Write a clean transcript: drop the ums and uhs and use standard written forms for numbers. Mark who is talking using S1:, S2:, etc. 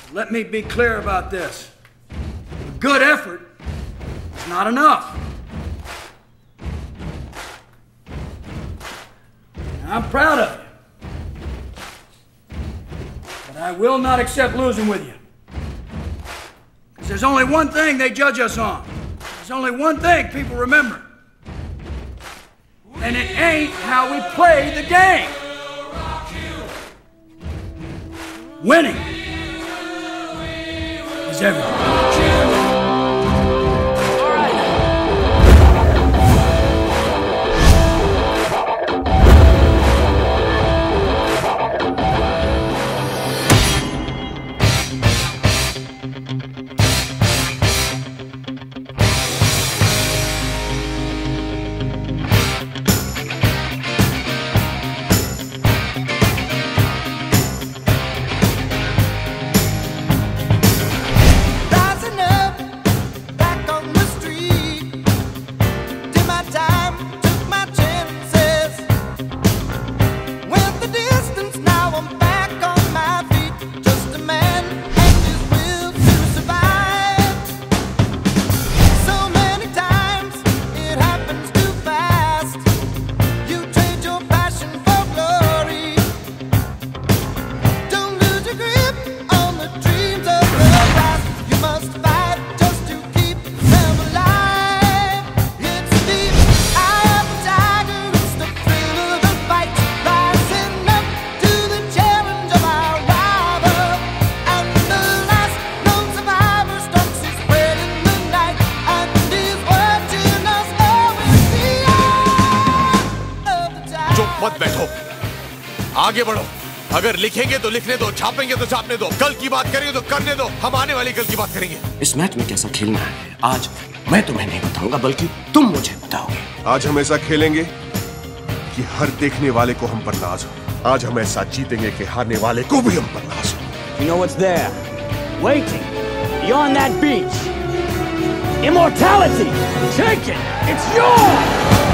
S1: Let me be clear about this. A good effort is not enough. I'm proud of you. But I will not accept losing with you. Because there's only one thing they judge us on. There's only one thing people remember. And it ain't how we play the game. Winning is everything.
S2: मत बैठो, आगे बढ़ो। अगर लिखेंगे तो लिखने दो, छापेंगे तो छापने दो, कल की बात करेंगे तो करने दो। हम आने वाली कल की बात करेंगे।
S3: इस मैच में कैसा खेलना है आज मैं तुम्हें नहीं बताऊंगा, बल्कि तुम मुझे बताओगे।
S4: आज हम ऐसा खेलेंगे कि हर देखने वाले को हम पर नाज हो। आज हम ऐसा जीतेंगे कि हारने वाले को भी हम पर नाज हो।
S5: You know what's there? Waiting beyond that beach. Immortality. Take it. It's yours.